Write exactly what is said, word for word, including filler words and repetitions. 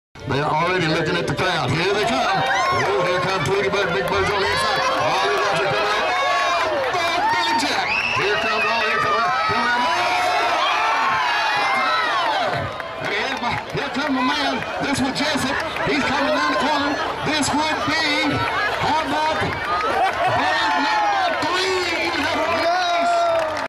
They're already looking at the crowd. Here they come. Oh, here come Tweety Bird. Big Bird's on the inside. All the ones are coming out. Oh, Billy Jack. Here comes, oh, here comes, come around. Here, here comes my man. This was Jesse. He's coming down the corner. This would be